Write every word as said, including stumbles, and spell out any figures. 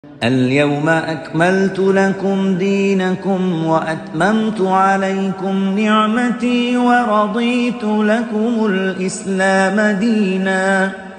اليوم أكملت لكم دينكم وأتممت عليكم نعمتي ورضيت لكم الإسلام دينا